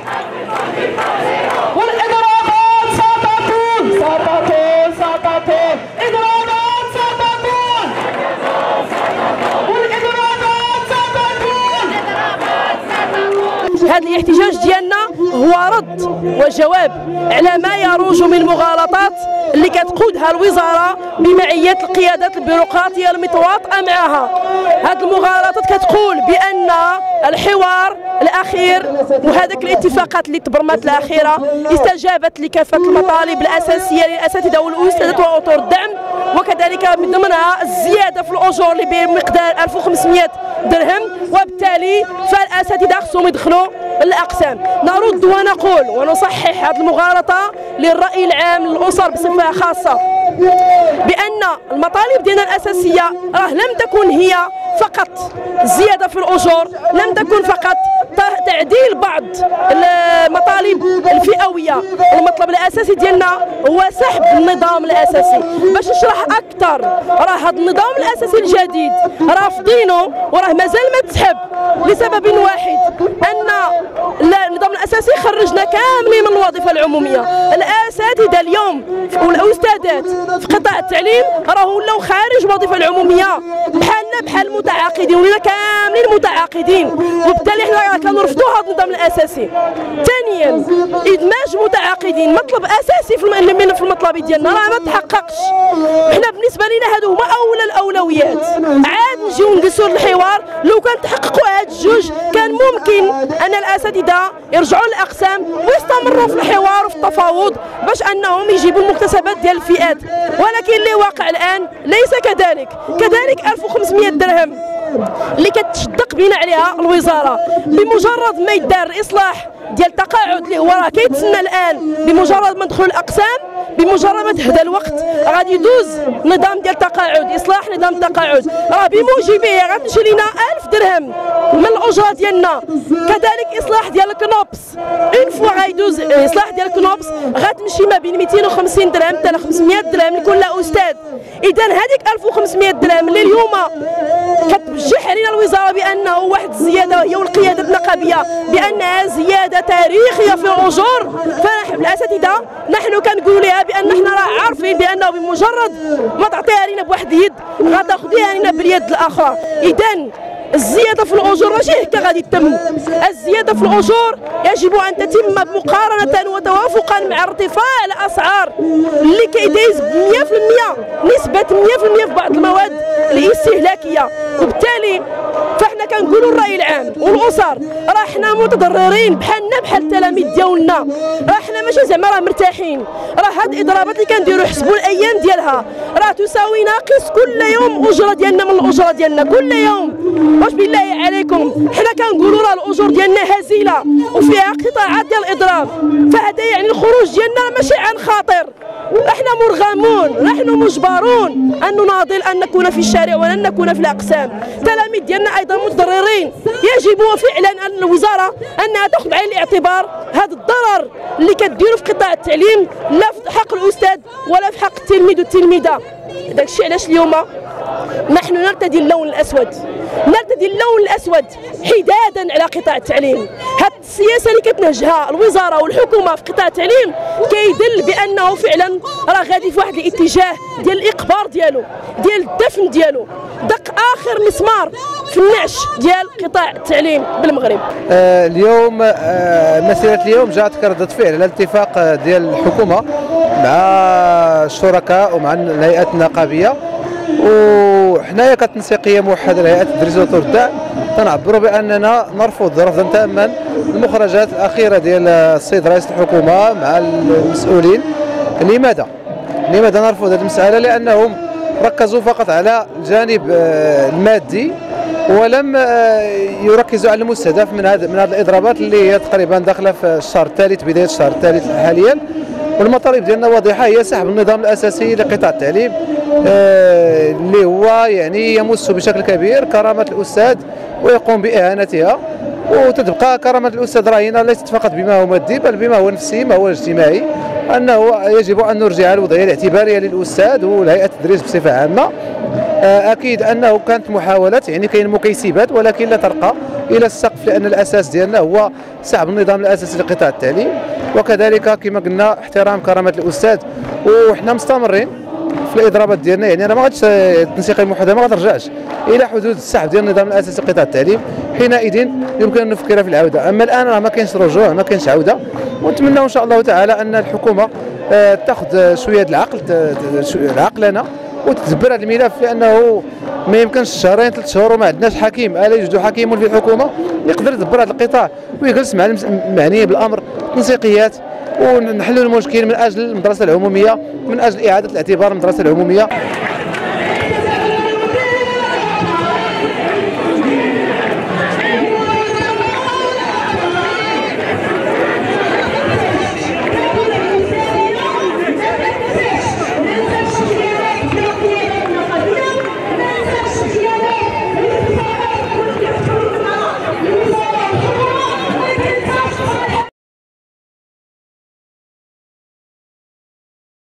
والإضرابات ستطول ستطول ستطول، إضرابات ستطول والإضرابات ستطول. هذا الاحتجاج ديالنا هو رد وجواب على ما يروج من مغالطات اللي كتقودها الوزاره بمعيه القيادات البيروقراطيه المتواطئه معها. هذه المغالطات كتقول بان الحوار الاخير وهذاك الاتفاقات اللي تبرمت الاخيره استجابت لكافه المطالب الاساسيه للاساتذه والاستاذات واطر الدعم، وكذلك من ضمنها الزياده في الاجور اللي بمقدار 1500 درهم، وبالتالي فالاساتذه خصهم يدخلوا الاقسام. نرد ونقول ونصحح هذه المغالطه للراي العام للاسر بصفه خاصه بان المطالب ديالنا الاساسيه راه لم تكن هي فقط الزياده في الاجور، لم تكن فقط تعديل بعض المطالب الفئويه. المطلب الاساسي ديالنا هو سحب النظام الاساسي. باش نشرح اكثر، راه هذا النظام الاساسي الجديد رافضينه وراه مازال ما تسحب لسبب واحد، ان النظام الاساسي خرجنا كاملين من الوظيفه العموميه. الاساتذه اليوم والاستاذات في قطاع التعليم راهو ولاو خارج الوظيفه العموميه، بحالنا بحال المتعاقدين، ولينا كاملين متعاقدين، وبالتالي حنا كنرفضوا هذا النظام الاساسي. ثانيا ادماج متعاقدين مطلب اساسي في المطلب ديالنا راه ما تحققش. حنا بالنسبه لنا هادو هما اولى الاولويات. عاد نجيو نجلسوا للحوار، لو كان تحققوا هاد الجوج كان ممكن ان الاساتذه يرجعوا للاقسام ويستمروا في الحوار وفي التفاوض باش انهم يجيبوا المكتسبات ديال الفئات، ولكن اللي واقع الان ليس كذلك. كذلك 1500 درهم اللي كتشدق بينا عليها الوزاره، بمجرد ما يدار الاصلاح ديال التقاعد اللي هو راه كيتسنى الان، بمجرد ما ندخلوا الاقسام، بمجرد ما تهدى الوقت غادي يدوز نظام ديال التقاعد، اصلاح نظام التقاعد، راه بموجبه غتمشي لينا 1000 درهم من الاجره ديالنا. كذلك اصلاح ديال الكنوبس، اون فوا غيدوز اصلاح ديال الكنوبس غتمشي ما بين 250 درهم حتى 500 درهم لكل استاذ. اذا هذيك 1500 درهم اللي اليوم كتبجح علينا الوزاره بانه واحد الزياده هي والقياده النقابيه بانها زياده تاريخيه في الاجور، فنحن الاساتذه نحن كنقولوا لها بان حنا راه عارفين بانه بمجرد ما تعطيها لنا بواحد اليد غتاخذيها لنا باليد الاخرى. اذا الزياده في الاجور ماشي هكا غادي تتم، الزياده في الاجور يجب ان تتم مقارنه وتوافقا مع ارتفاع الاسعار اللي كيدايز ب 100%، نسبه 100% في بعض المواد الاستهلاكيه. وبالتالي فاحنا كنقولوا الراي العام والاسر راه حنا متضررين بحالنا بحال التلاميذ ديالنا، راه حنا ماشي زعما راه مرتاحين. راه هاد الاضرابات اللي كنديروا حسبوا الايام ديالها راه تساوي ناقص كل يوم اجره ديالنا من الاجره ديالنا كل يوم. واش بالله عليكم حنا كنقولوا راه الاجور ديالنا هزيله وفيها قطاعات ديال الاضراب، فهذا يعني الخروج ديالنا ماشي عن خاطر، احنا مرغمون، نحن مجبرون ان نناضل ان نكون في الشارع ولن نكون في الاقسام. التلاميذ ديالنا ايضا متضررين، يجب فعلا ان الوزاره انها تاخذ بعين الاعتبار هذا الضرر اللي كديروا في قطاع التعليم، لا في حق الاستاذ ولا في حق التلميذ والتلميذه. داكشي علاش اليوم نحن نرتدي اللون الاسود، نرتدي اللون الاسود حدادا على قطاع التعليم. هاد السياسه اللي كتنهجها الوزاره والحكومه في قطاع التعليم كيدل بانه فعلا راه غادي في واحد الاتجاه ديال الاقبار ديالو، ديال الدفن ديالو، دق اخر مسمار في النعش ديال قطاع التعليم بالمغرب. اليوم مسيره اليوم جاءت كردة فعل على الاتفاق ديال الحكومه مع الشركاء ومع الهيئات النقابيه، وحنايا كتنسيقيه موحده لهيئه التدريس وطور الدعم تنعبروا باننا نرفض رفضا تاما المخرجات الاخيره ديال السيد رئيس الحكومه مع المسؤولين. لماذا نرفض هذه المساله؟ لانهم ركزوا فقط على الجانب المادي ولم يركزوا على المستهدف من هذه الاضرابات اللي هي تقريبا داخله في الشهر الثالث، بدايه الشهر الثالث حاليا. والمطالب ديالنا واضحه، هي سحب النظام الاساسي لقطاع التعليم اللي هو يعني يمس بشكل كبير كرامه الاستاذ ويقوم باهانتها. وتتبقى كرامه الاستاذ راهنه ليست فقط بما هو مادي بل بما هو نفسي، ما هو اجتماعي، انه يجب ان نرجع الوضعيه الاعتباريه للاستاذ والهيئه التدريس بصفه عامه. اكيد انه كانت محاولات، يعني كاين مكيسبات ولكن لا ترقى الى السقف، لان الاساس ديالنا هو صعب النظام الاساسي لقطاع التعليم، وكذلك كما قلنا احترام كرامه الاستاذ. وحنا مستمرين في الاضرابات ديالنا، يعني انا ما غاديش التنسيقيه الموحده ما غترجعش الى حدود السحب ديال النظام الاساسي لقطاع التعليم، حينئذ يمكن ان نفكر في العوده. اما الان راه ما كاينش رجوع، ما كاينش عوده، ونتمنى ان شاء الله تعالى ان الحكومه تاخذ شويه العقلنه وتدبر هذا الملف، لانه ما يمكنش شهرين 3 شهور وما عندناش حكيم. الا يوجد حكيم في الحكومه يقدر يدبر هذا القطاع ويجلس مع المعنيين بالامر تنسيقيات ونحلوا المشكل من اجل المدرسه العموميه، من اجل اعاده الاعتبار المدرسه العموميه.